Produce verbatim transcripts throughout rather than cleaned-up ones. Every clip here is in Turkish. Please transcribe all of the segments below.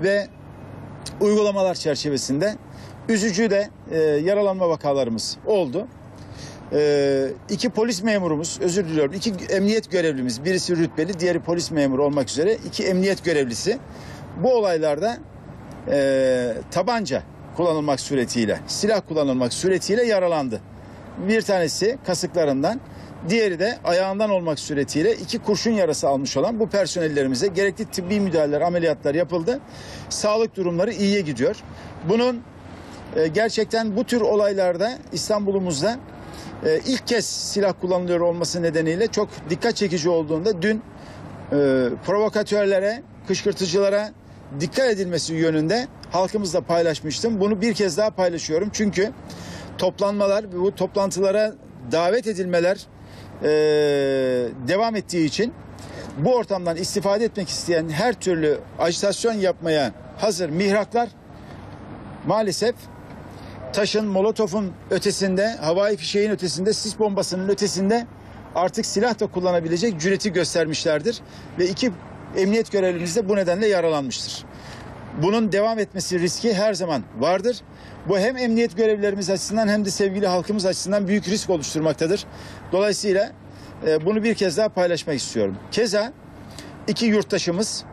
ve uygulamalar çerçevesinde üzücü de e, yaralanma vakalarımız oldu. E, iki polis memurumuz, özür diliyorum, iki emniyet görevlimiz, birisi rütbeli, diğeri polis memuru olmak üzere iki emniyet görevlisi bu olaylarda e, tabanca kullanılmak suretiyle, silah kullanılmak suretiyle yaralandı. Bir tanesi kasıklarından, diğeri de ayağından olmak suretiyle iki kurşun yarası almış olan bu personellerimize gerekli tıbbi müdahaleler, ameliyatlar yapıldı. Sağlık durumları iyiye gidiyor. Bunun e, gerçekten bu tür olaylarda İstanbul'umuzda e, ilk kez silah kullanılıyor olması nedeniyle çok dikkat çekici olduğunda dün e, provokatörlere, kışkırtıcılara dikkat edilmesi yönünde halkımızla paylaşmıştım. Bunu bir kez daha paylaşıyorum. Çünkü toplanmalar ve bu toplantılara davet edilmeler e, devam ettiği için bu ortamdan istifade etmek isteyen her türlü ajitasyon yapmaya hazır mihraklar maalesef taşın, molotofun ötesinde, havai fişeğin ötesinde, sis bombasının ötesinde artık silah da kullanabilecek cüreti göstermişlerdir. Ve iki emniyet görevlimiz de bu nedenle yaralanmıştır. Bunun devam etmesi riski her zaman vardır. Bu hem emniyet görevlilerimiz açısından hem de sevgili halkımız açısından büyük risk oluşturmaktadır. Dolayısıyla e, bunu bir kez daha paylaşmak istiyorum. Keza iki yurttaşımız,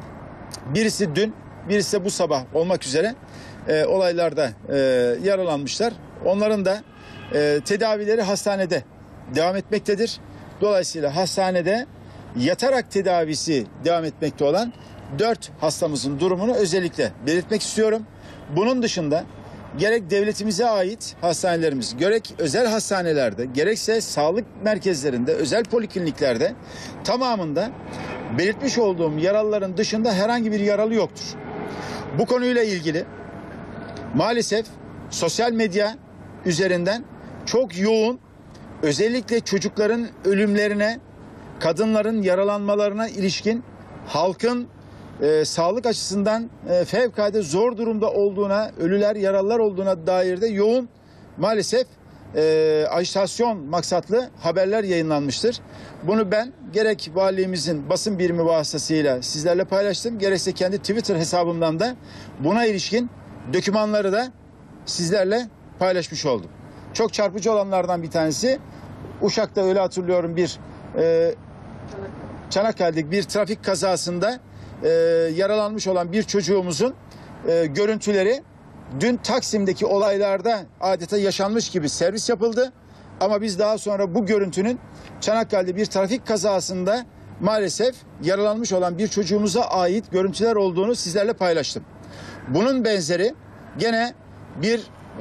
birisi dün, birisi de bu sabah olmak üzere e, olaylarda e, yaralanmışlar. Onların da e, tedavileri hastanede devam etmektedir. Dolayısıyla hastanede yatarak tedavisi devam etmekte olan dört hastamızın durumunu özellikle belirtmek istiyorum. Bunun dışında gerek devletimize ait hastanelerimiz, gerek özel hastanelerde, gerekse sağlık merkezlerinde, özel polikliniklerde tamamında belirtmiş olduğum yaralıların dışında herhangi bir yaralı yoktur. Bu konuyla ilgili maalesef sosyal medya üzerinden çok yoğun, özellikle çocukların ölümlerine, kadınların yaralanmalarına ilişkin halkın e, sağlık açısından e, fevkalade zor durumda olduğuna, ölüler, yaralılar olduğuna dair de yoğun maalesef e, ajitasyon maksatlı haberler yayınlanmıştır. Bunu ben gerek valiliğimizin basın birimi vasıtasıyla sizlerle paylaştım, gerekse kendi Twitter hesabımdan da buna ilişkin dokümanları da sizlerle paylaşmış oldum. Çok çarpıcı olanlardan bir tanesi, Uşak'ta öyle hatırlıyorum bir e, Çanakkale'deki bir trafik kazasında e, yaralanmış olan bir çocuğumuzun e, görüntüleri dün Taksim'deki olaylarda adeta yaşanmış gibi servis yapıldı. Ama biz daha sonra bu görüntünün Çanakkale'de bir trafik kazasında maalesef yaralanmış olan bir çocuğumuza ait görüntüler olduğunu sizlerle paylaştım. Bunun benzeri gene bir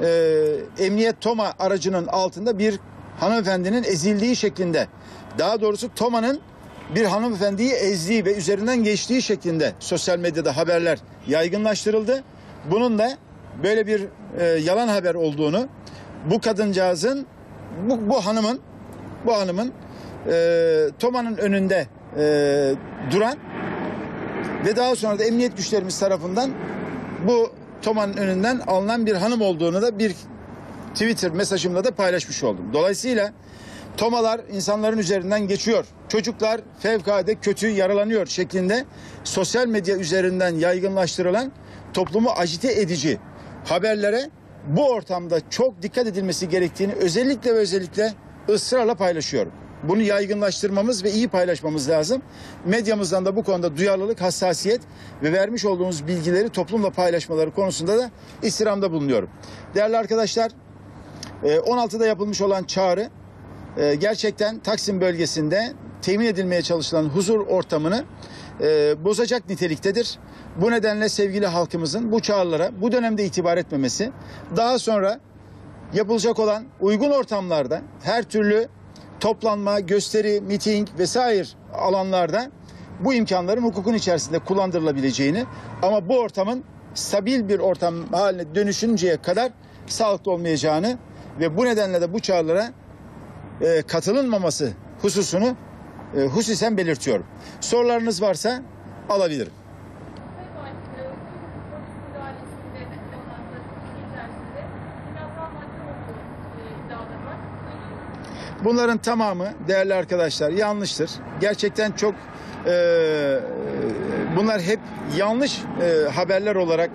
e, emniyet TOMA aracının altında bir hanımefendinin ezildiği şeklinde, daha doğrusu TOMA'nın bir hanımefendiyi ezdiği ve üzerinden geçtiği şeklinde sosyal medyada haberler yaygınlaştırıldı. Bunun da böyle bir e, yalan haber olduğunu, bu kadıncağızın, bu, bu hanımın, bu hanımın e, TOMA'nın önünde e, duran ve daha sonra da emniyet güçlerimiz tarafından bu TOMA'nın önünden alınan bir hanım olduğunu da bir Twitter mesajımla da paylaşmış oldum. Dolayısıyla TOMA'lar insanların üzerinden geçiyor, çocuklar fevkalade kötü yaralanıyor şeklinde sosyal medya üzerinden yaygınlaştırılan toplumu agite edici haberlere bu ortamda çok dikkat edilmesi gerektiğini özellikle ve özellikle ısrarla paylaşıyorum. Bunu yaygınlaştırmamız ve iyi paylaşmamız lazım. Medyamızdan da bu konuda duyarlılık, hassasiyet ve vermiş olduğumuz bilgileri toplumla paylaşmaları konusunda da istirhamda bulunuyorum. Değerli arkadaşlar, on altıda yapılmış olan çağrı gerçekten Taksim bölgesinde temin edilmeye çalışılan huzur ortamını bozacak niteliktedir. Bu nedenle sevgili halkımızın bu çağrılara bu dönemde itibar etmemesi, daha sonra yapılacak olan uygun ortamlarda her türlü toplanma, gösteri, miting vesaire alanlarda bu imkanların hukukun içerisinde kullandırılabileceğini, ama bu ortamın stabil bir ortam haline dönüşünceye kadar sağlıklı olmayacağını ve bu nedenle de bu çağrılara e, katılınmaması hususunu e, hususen belirtiyorum. Sorularınız varsa alabilirim. Bunların tamamı değerli arkadaşlar yanlıştır. Gerçekten çok e, bunlar hep yanlış e, haberler olarak,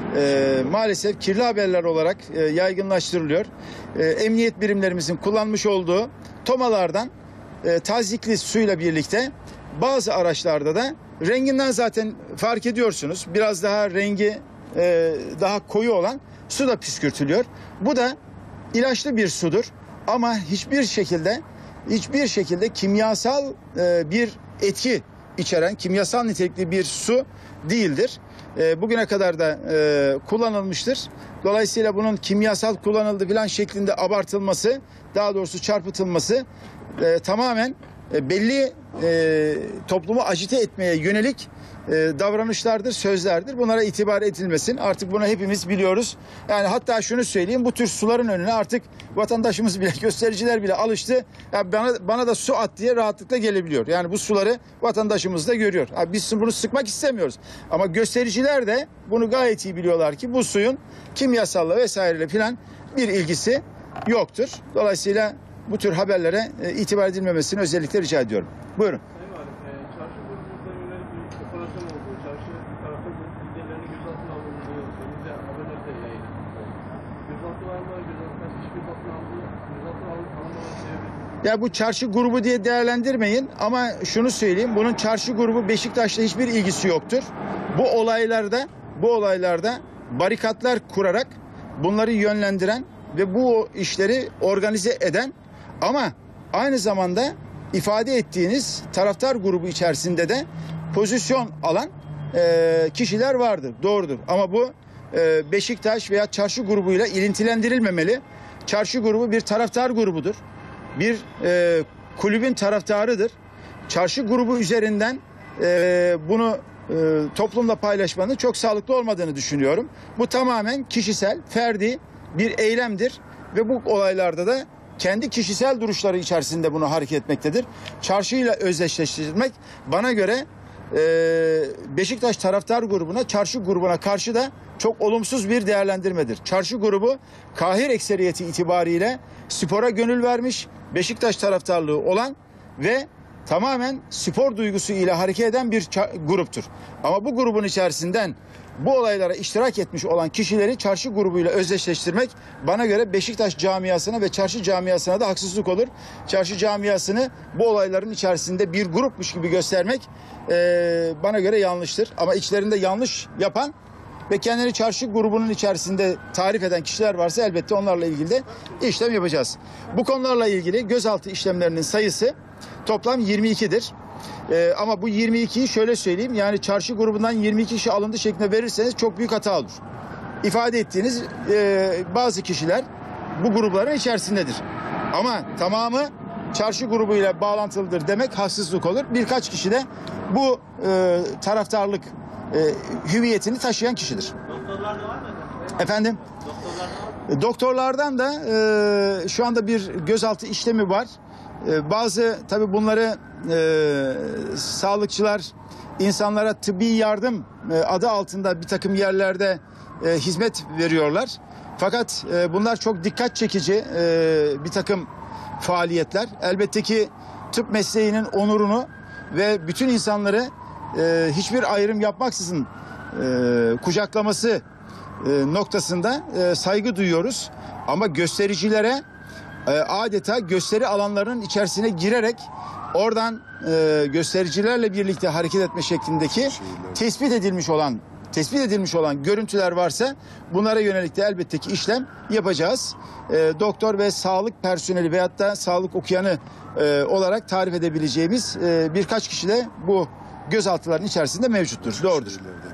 e, maalesef kirli haberler olarak e, yaygınlaştırılıyor. E, emniyet birimlerimizin kullanmış olduğu tomalardan e, tazikli suyla birlikte bazı araçlarda da renginden zaten fark ediyorsunuz. Biraz daha rengi e, daha koyu olan su da püskürtülüyor. Bu da ilaçlı bir sudur ama hiçbir şekilde hiçbir şekilde kimyasal e, bir etki içeren, kimyasal nitelikli bir su değildir. E, bugüne kadar da e, kullanılmıştır. Dolayısıyla bunun kimyasal kullanıldı falan şeklinde abartılması, daha doğrusu çarpıtılması e, tamamen e, belli e, toplumu agite etmeye yönelik e, davranışlardır, sözlerdir. Bunlara itibar edilmesin. Artık bunu hepimiz biliyoruz. Yani hatta şunu söyleyeyim, bu tür suların önüne artık vatandaşımız bile, göstericiler bile alıştı. Ya bana, bana da su at diye rahatlıkla gelebiliyor. Yani bu suları vatandaşımız da görüyor. Ya biz bunu sıkmak istemiyoruz. Ama göstericiler de bunu gayet iyi biliyorlar ki bu suyun kimyasalla vesaireyle falan bir ilgisi yoktur. Dolayısıyla bu tür haberlere e, itibar edilmemesini özellikle rica ediyorum. Buyurun. Sayın Valim, e, çarşı grubumuzda yönelik bir operasyon oldu. Çarşı tarafı liderlerini gözaltına alındığı önümüzde haberlerde yayınlandı. Gözaltı var mı? Gözaltına hiçbir bakım aldı. Gözaltına alınmaları sebebi. Ya bu çarşı grubu diye değerlendirmeyin ama şunu söyleyeyim. Bunun çarşı grubu Beşiktaş'la hiçbir ilgisi yoktur. Bu olaylarda bu olaylarda barikatlar kurarak bunları yönlendiren ve bu işleri organize eden ama aynı zamanda ifade ettiğiniz taraftar grubu içerisinde de pozisyon alan e, kişiler vardır. Doğrudur. Ama bu e, Beşiktaş veya çarşı grubuyla ilintilendirilmemeli. Çarşı grubu bir taraftar grubudur. Bir e, kulübün taraftarıdır. Çarşı grubu üzerinden e, bunu e, toplumla paylaşmanın çok sağlıklı olmadığını düşünüyorum. Bu tamamen kişisel, ferdi bir eylemdir ve bu olaylarda da kendi kişisel duruşları içerisinde bunu hareket etmektedir. Çarşıyla özdeşleştirmek bana göre e, Beşiktaş taraftar grubuna, çarşı grubuna karşı da çok olumsuz bir değerlendirmedir. Çarşı grubu kahir ekseriyeti itibariyle spora gönül vermiş, Beşiktaş taraftarlığı olan ve tamamen spor duygusu ile hareket eden bir gruptur. Ama bu grubun içerisinden bu olaylara iştirak etmiş olan kişileri çarşı grubuyla özdeşleştirmek bana göre Beşiktaş camiasına ve çarşı camiasına da haksızlık olur. Çarşı camiasını bu olayların içerisinde bir grupmuş gibi göstermek e, bana göre yanlıştır. Ama içlerinde yanlış yapan ve kendini çarşı grubunun içerisinde tarif eden kişiler varsa elbette onlarla ilgili de işlem yapacağız. Bu konularla ilgili gözaltı işlemlerinin sayısı toplam yirmi ikidir. Ee, ama bu yirmi ikiyi şöyle söyleyeyim, yani çarşı grubundan yirmi iki kişi alındı şeklinde verirseniz çok büyük hata olur. İfade ettiğiniz e, bazı kişiler bu grupların içerisindedir. Ama tamamı çarşı grubuyla bağlantılıdır demek haksızlık olur. Birkaç kişi de bu e, taraftarlık e, hüviyetini taşıyan kişidir. Doktorlar da var mı? Efendim? Doktorlar da var mı? Doktorlardan da e, şu anda bir gözaltı işlemi var. E, bazı tabii bunları e, sağlıkçılar insanlara tıbbi yardım e, adı altında bir takım yerlerde e, hizmet veriyorlar. Fakat e, bunlar çok dikkat çekici e, bir takım faaliyetler. Elbette ki tıp mesleğinin onurunu ve bütün insanları e, hiçbir ayrım yapmaksızın e, kucaklaması e, noktasında e, saygı duyuyoruz. Ama göstericilere e, adeta gösteri alanlarının içerisine girerek oradan e, göstericilerle birlikte hareket etme şeklindeki tespit edilmiş olan tespit edilmiş olan görüntüler varsa bunlara yönelik de elbette ki işlem yapacağız. E, doktor ve sağlık personeli veyahut da sağlık okuyanı e, olarak tarif edebileceğimiz e, birkaç kişi de bu gözaltıların içerisinde mevcuttur. Doğrudur.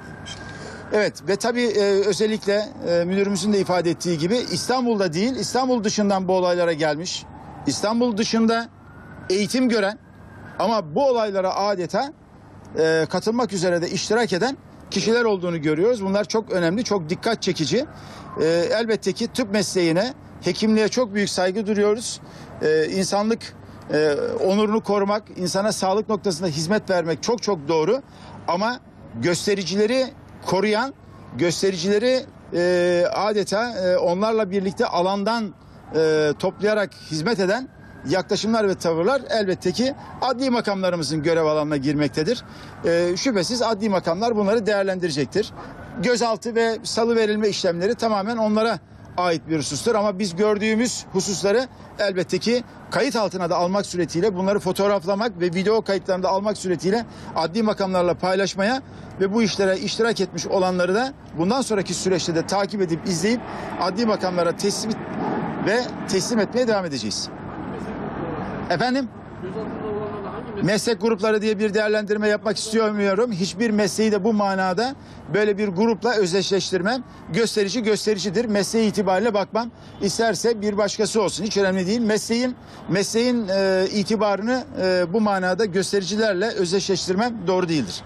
Evet ve tabii e, özellikle e, müdürümüzün de ifade ettiği gibi İstanbul'da değil, İstanbul dışından bu olaylara gelmiş, İstanbul dışında eğitim gören ama bu olaylara adeta e, katılmak üzere de iştirak eden kişiler olduğunu görüyoruz. Bunlar çok önemli, çok dikkat çekici. E, elbette ki tıp mesleğine, hekimliğe çok büyük saygı duyuyoruz. E, insanlık e, onurunu korumak, insana sağlık noktasında hizmet vermek çok çok doğru. Ama göstericileri koruyan, göstericileri e, adeta e, onlarla birlikte alandan e, toplayarak hizmet eden yaklaşımlar ve tavırlar elbette ki adli makamlarımızın görev alanına girmektedir. Ee, şüphesiz adli makamlar bunları değerlendirecektir. Gözaltı ve salıverilme işlemleri tamamen onlara ait bir husustur ama biz gördüğümüz hususları elbette ki kayıt altına da almak suretiyle, bunları fotoğraflamak ve video kayıtlarını da almak suretiyle adli makamlarla paylaşmaya ve bu işlere iştirak etmiş olanları da bundan sonraki süreçte de takip edip izleyip adli makamlara teslim ve teslim etmeye devam edeceğiz. Efendim? Gözaltında olanlarla hangi meslek? Meslek grupları diye bir değerlendirme yapmak istemiyorum. Hiçbir mesleği de bu manada böyle bir grupla özdeşleştirmem. Gösterici göstericidir. Mesleği itibariyle bakmam. İsterse bir başkası olsun. Hiç önemli değil. Mesleğin mesleğin e, itibarını e, bu manada göstericilerle özdeşleştirmem doğru değildir.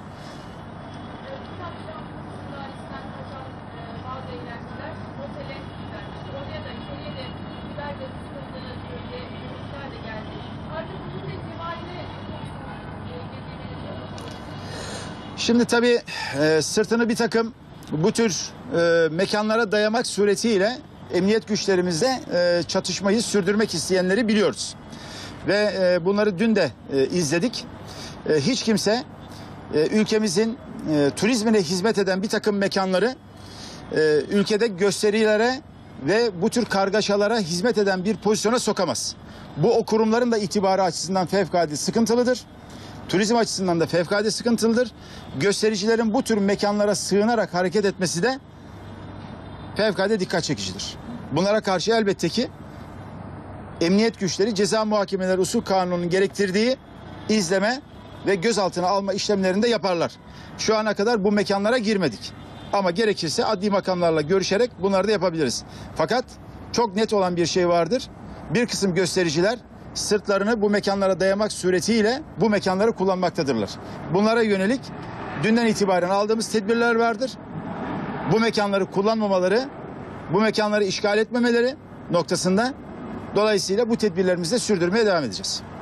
Bazı eğlenceler otele gittiler. Oraya da içeriye de biber gazı sıkıldığı böyle görüntüler de geldi. Artık bu itibariyle Şimdi tabii e, sırtını bir takım bu tür e, mekanlara dayamak suretiyle emniyet güçlerimizle e, çatışmayı sürdürmek isteyenleri biliyoruz. Ve e, bunları dün de e, izledik. E, hiç kimse e, ülkemizin e, turizmine hizmet eden bir takım mekanları e, ülkede gösterilere ve bu tür kargaşalara hizmet eden bir pozisyona sokamaz. Bu o kurumların da itibarı açısından fevkalade sıkıntılıdır. Turizm açısından da fevkalade sıkıntılıdır. Göstericilerin bu tür mekanlara sığınarak hareket etmesi de fevkalade dikkat çekicidir. Bunlara karşı elbette ki emniyet güçleri ceza muhakemeleri usul kanununun gerektirdiği izleme ve gözaltına alma işlemlerini de yaparlar. Şu ana kadar bu mekanlara girmedik. Ama gerekirse adli makamlarla görüşerek bunları da yapabiliriz. Fakat çok net olan bir şey vardır. Bir kısım göstericiler sırtlarını bu mekanlara dayamak suretiyle bu mekanları kullanmaktadırlar. Bunlara yönelik dünden itibaren aldığımız tedbirler vardır. Bu mekanları kullanmamaları, bu mekanları işgal etmemeleri noktasında dolayısıyla bu tedbirlerimizi de sürdürmeye devam edeceğiz.